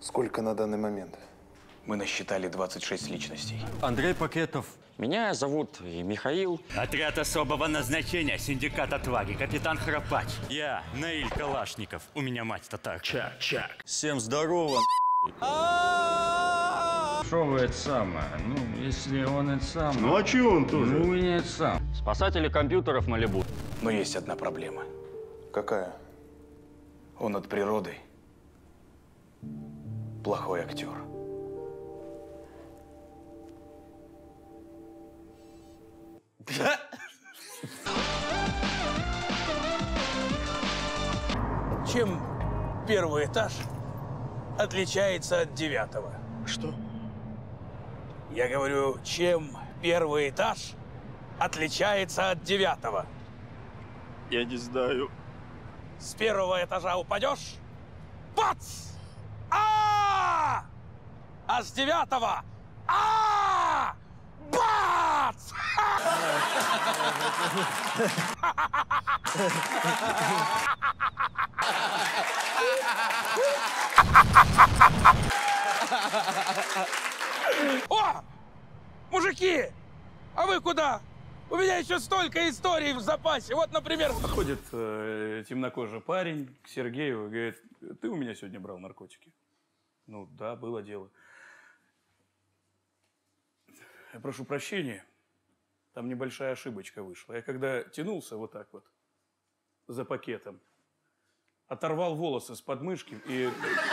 Сколько на данный момент? Мы насчитали 26 личностей. Андрей Пакетов. Меня зовут Михаил. Отряд особого назначения, синдикат отваги, капитан Храпач. Я Наиль Калашников. У меня мать татар. Чак. Всем здорово. Что вы это самое? Ну, если он это самое... Ну а чё он тоже? Ну, не это сам. Спасатели компьютеров Малибу. Но есть одна проблема. Какая? Он от природы плохой актер. Чем первый этаж отличается от 9-го? Что? Я говорю, чем первый этаж отличается от 9-го? Я не знаю. С первого этажа упадешь? Бац! А с 9-го? Бац! О! Мужики! А вы куда? У меня еще столько историй в запасе. Вот, например... Подходит темнокожий парень к Сергею и говорит: ты у меня сегодня брал наркотики? Ну да, было дело. Я прошу прощения, там небольшая ошибочка вышла. Я когда тянулся вот так вот за пакетом, оторвал волосы с подмышки и...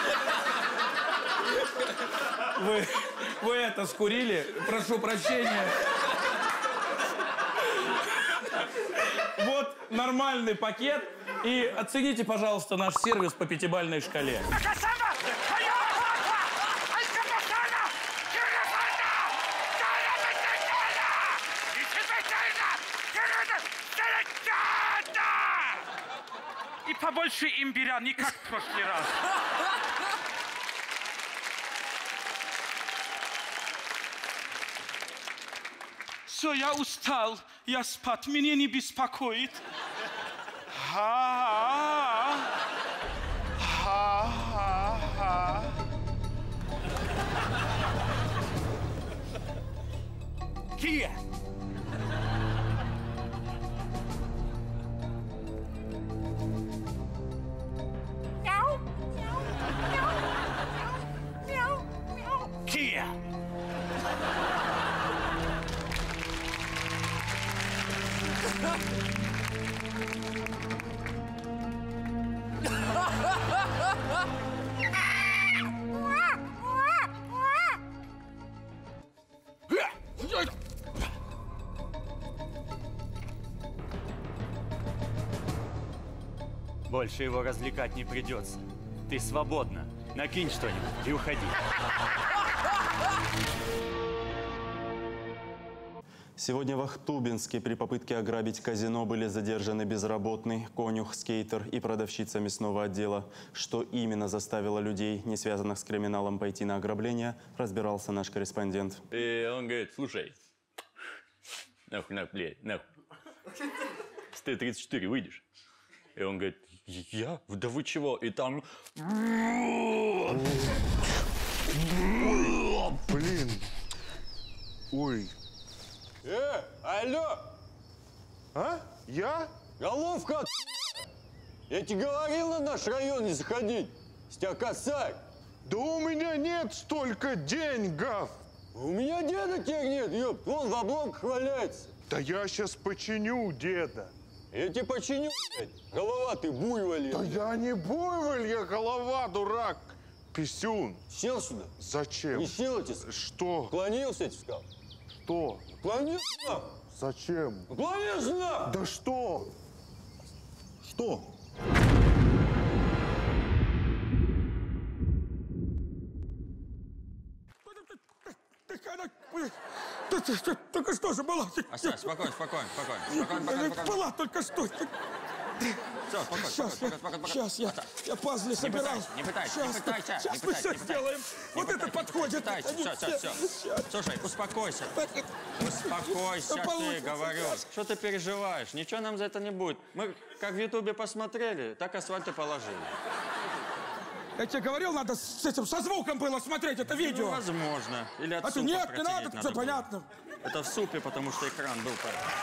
Вы это скурили? Прошу прощения. Вот нормальный пакет. И оцените, пожалуйста, наш сервис по 5-бальной шкале. И побольше имбиря, не как в прошлый раз. Все, я устал. Я спать. Меня не беспокоит. Кия! Кия! Больше его развлекать не придется. Ты свободна. Накинь что-нибудь и уходи. Сегодня в Ахтубинске при попытке ограбить казино были задержаны безработный, конюх, скейтер и продавщица мясного отдела. Что именно заставило людей, не связанных с криминалом, пойти на ограбление, разбирался наш корреспондент. И он говорит: слушай, нахуй, с Т-34 выйдешь? И он говорит: я? Да вы чего? И там... Блин. Ой. Алло! А? Я? Головка! Я тебе говорил на наш район не заходить. С тебя косарь. Да у меня нет столько деньгов. У меня деда теперь нет, ёп. Вон в обломках валяется. Да я сейчас починю деда. Я тебе починю, блядь. Голова ты буйволь. Да я не буйволь, я голова, дурак. Писюн. Сел сюда? Зачем? Не сел, отец? Что? Клонился, я тебе сказал. Что? Клонился на. Зачем? Клонился на. Да что? Что? Только что же была? Оставь, спокойно. Была только что. Все, спокойно. Сейчас я пазли собирал. Не пытайся. Сейчас мы все сделаем. Вот это подходит. Все. Слушай, успокойся. Успокойся, ты, говорю. Что ты переживаешь? Ничего нам за это не будет. Мы как в Ютубе посмотрели, так асфальт и положили. Я тебе говорил, надо с этим, со звуком было смотреть это видео. Ну, возможно. Или от А ты супа нет, не протереть надо, все было. понятно. Это в супе, потому что экран был.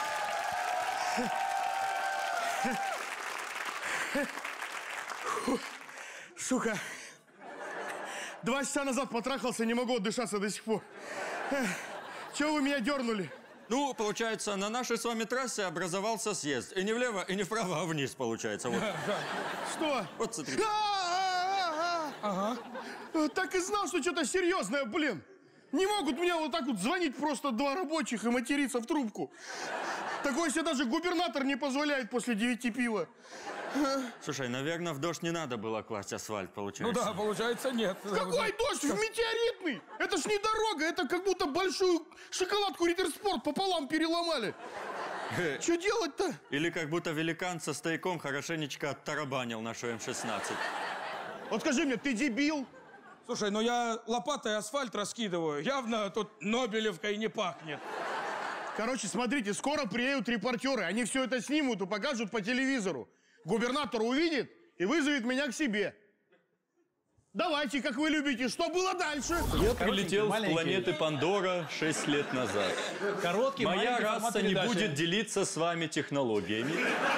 Сука. 2 часа назад потрахался, не могу отдышаться до сих пор. Чего вы меня дернули? Ну, получается, на нашей с вами трассе образовался съезд. И не влево, и не вправо, а вниз, получается. Вот. Что? Вот смотри. Ага. Так и знал, что что-то серьезное, блин. Не могут мне вот так вот звонить просто 2 рабочих и материться в трубку. Такое себе даже губернатор не позволяет после 9 пива. Слушай, наверное, в дождь не надо было класть асфальт, получается. Ну да, получается, нет. Какой дождь? В метеоритный! Это ж не дорога, это как будто большую шоколадку Риттер Спорт пополам переломали. Что делать-то? Или как будто великан со стояком хорошенечко оттарабанил нашу М-16. Вот скажи мне, ты дебил? Слушай, ну я лопатой асфальт раскидываю. Явно тут Нобелевкой не пахнет. Короче, смотрите, скоро приедут репортеры. Они все это снимут и покажут по телевизору. Губернатор увидит и вызовет меня к себе. Давайте, как вы любите. Что было дальше? Я прилетел с планеты Пандора 6 лет назад. Короткий, Моя маленький формат раса не передачи. будет делиться с вами технологиями.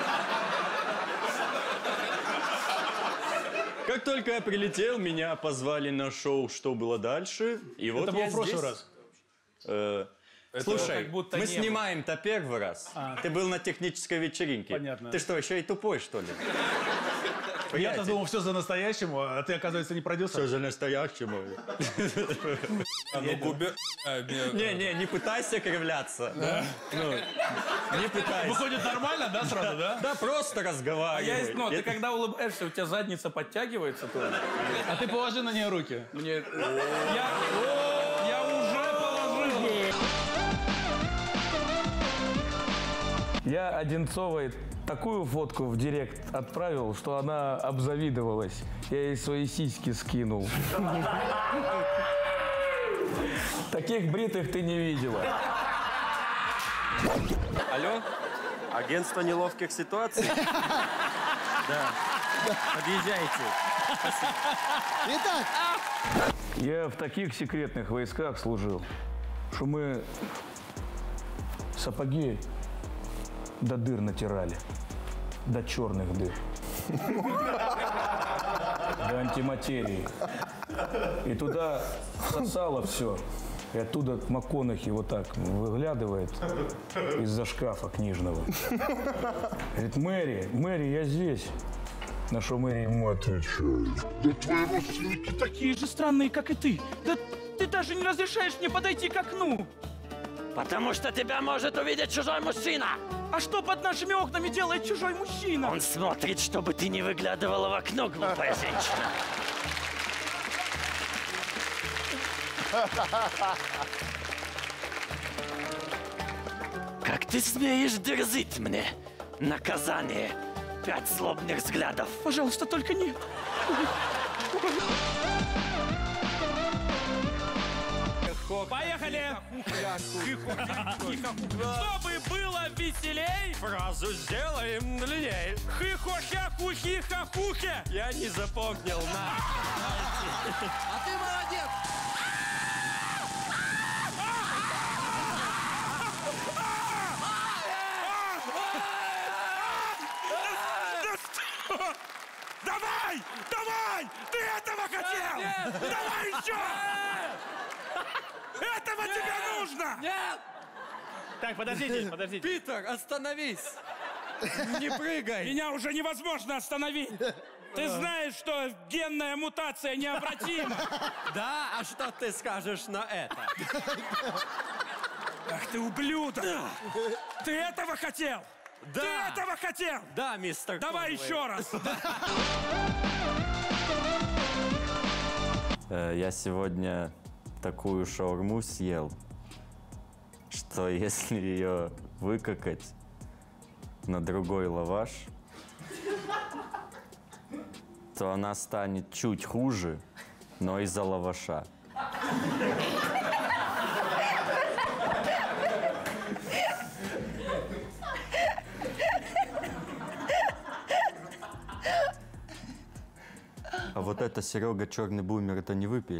Как только я прилетел, меня позвали на шоу «Что было дальше?» И вот Это было я в прошлый здесь. раз. Слушай, как будто мы не было. снимаем-то первый раз. Ты был на технической вечеринке. Понятно. Ты что, еще и тупой, что ли? Я-то думал, все за настоящему, а ты, оказывается, не продюсер. Все за настоящему. Не пытайся кривляться. Ну, не пытайся. Выходит нормально, да, сразу, да? Да, просто разговаривай. Ну, ты когда улыбаешься, у тебя задница подтягивается тоже. А ты положи на нее руки. Я уже положил. Я Одинцовой такую фотку в директ отправил, что она обзавидовалась. Я ей свои сиськи скинул. Таких бритых ты не видела. Алло? Агентство неловких ситуаций? Да. Подъезжайте. Я в таких секретных войсках служил, что мы сапоги до дыр натирали. До черных дыр. До антиматерии. И туда сосало все. И оттуда МакКонахи вот так выглядывает из-за шкафа книжного. Говорит, Мэри, я здесь. На что Мэри ему отвечает. Да твои родственники такие же странные, как и ты. Да ты даже не разрешаешь мне подойти к окну. Потому что тебя может увидеть чужой мужчина. А что под нашими окнами делает чужой мужчина? Он смотрит, чтобы ты не выглядывала в окно, глупая женщина. Как ты смеешь дерзить мне? Наказание. 5 злобных взглядов. Пожалуйста, только нет. Поехали! Чтобы было веселей, Фразу сделаем длинней. хи-хо-хя-ху-хи-ха-хухе. Я не запомнил, на. А ты молодец! Давай! Давай! Ты этого хотел! Давай еще! Этого тебе нужно! Нет! Так, подождите. Питер, остановись! Не прыгай! Меня уже невозможно остановить! Ты знаешь, что генная мутация необратима! Да? А что ты скажешь на это? Ах ты ублюдок! Ты этого хотел? Да! Ты этого хотел? Да, мистер Давай Конвей. еще раз! Я сегодня такую шаурму съел, что если ее выкакать на другой лаваш, то она станет чуть хуже, но из-за лаваша. А вот вот это Серега черный бумер, это не выпили?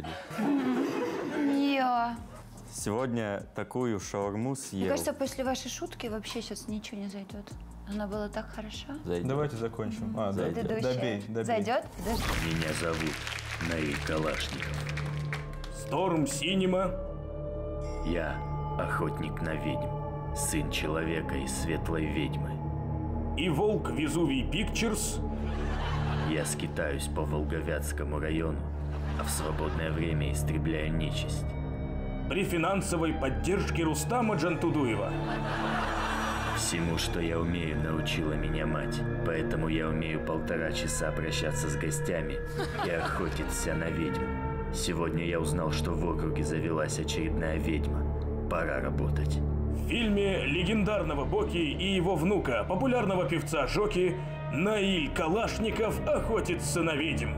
Я. Сегодня такую шаурму съел. Мне кажется, после вашей шутки вообще сейчас ничего не зайдет. Она была так хороша. Зайдет. Давайте закончим. Предыдущая. Зайдет? Подожди. Меня зовут Наиль Калашников. Storm Cinema. Я охотник на ведьм, сын человека и светлой ведьмы. И Волк Везувий Pictures. Я скитаюсь по Волговятскому району, а в свободное время истребляю нечисть. При финансовой поддержке Рустама Джантудуева. Всему, что я умею, научила меня мать. Поэтому я умею 1,5 часа обращаться с гостями и охотиться на ведьм. Сегодня я узнал, что в округе завелась очередная ведьма. Пора работать. В фильме легендарного Боки и его внука, популярного певца Жоки, Наиль Калашников охотится на ведьм.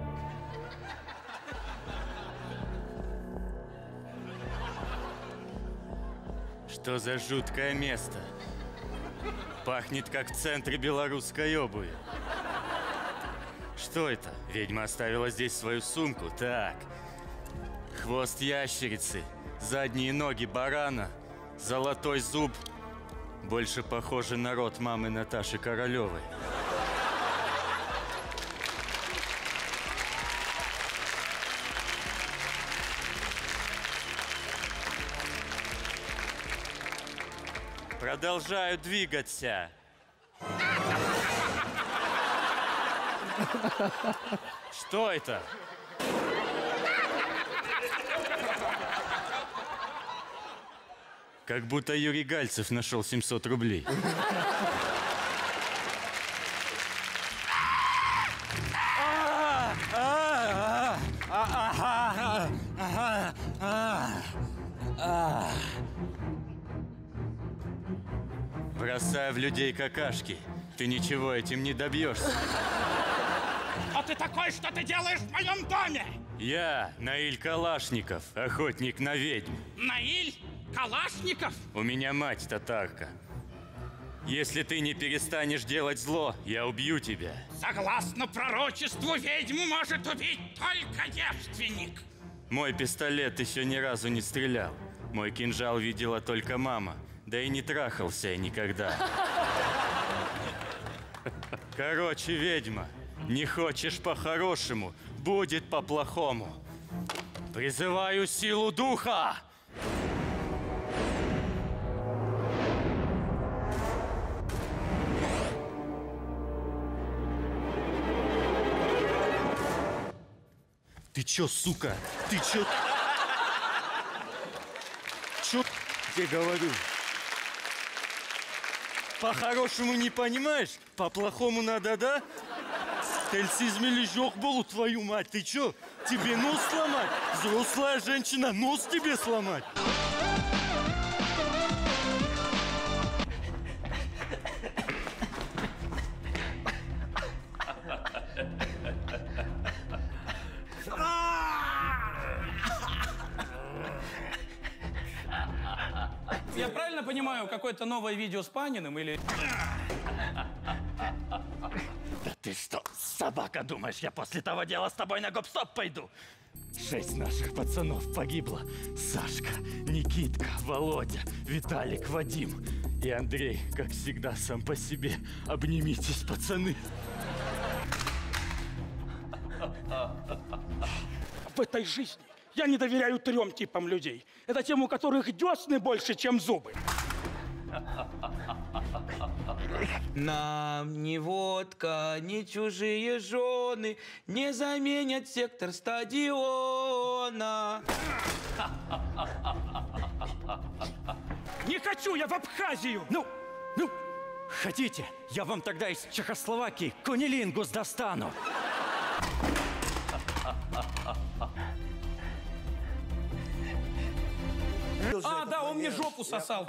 Что за жуткое место? Пахнет, как в центре белорусской обуви. Что это? Ведьма оставила здесь свою сумку. Так. Хвост ящерицы, задние ноги барана, золотой зуб. Больше похоже на рот мамы Наташи Королевой. Продолжаю двигаться. Что это? Как будто Юрий Гальцев нашел 700 рублей. Бросай в людей какашки. Ты ничего этим не добьешься. А ты такой, что ты делаешь в моем доме? Я Наиль Калашников, охотник на ведьм. Наиль Калашников? У меня мать татарка. Если ты не перестанешь делать зло, я убью тебя. Согласно пророчеству, ведьму может убить только девственник. Мой пистолет еще ни разу не стрелял. Мой кинжал видела только мама. Да и не трахался я никогда. Короче, ведьма, не хочешь по-хорошему, будет по-плохому. Призываю силу духа! Ты чё, сука? Ты чё? Чё я говорю? По-хорошему не понимаешь? По-плохому надо, да? Тельсизмели жёг был, твою мать, ты чё? Тебе нос сломать? Взрослая женщина, нос тебе сломать? Я правильно понимаю, какое-то новое видео с Паниным или... Да ты что, собака, думаешь, я после того дела с тобой на гоп-стоп пойду? 6 наших пацанов погибло. Сашка, Никитка, Володя, Виталик, Вадим и Андрей, как всегда, сам по себе. Обнимитесь, пацаны. В этой жизни я не доверяю 3 типам людей. Это тем, у которых десны больше, чем зубы. Нам ни водка, ни чужие жены не заменят сектор стадиона. Не хочу я в Абхазию! Ну, хотите, я вам тогда из Чехословакии кунилингус достану. А, да, он мне жопу сосал.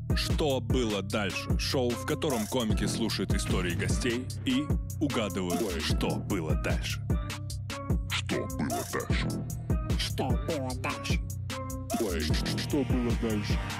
«Что было дальше?» Шоу, в котором комики слушают истории гостей и угадывают, что было дальше. Что было дальше? Что было дальше? Что было дальше?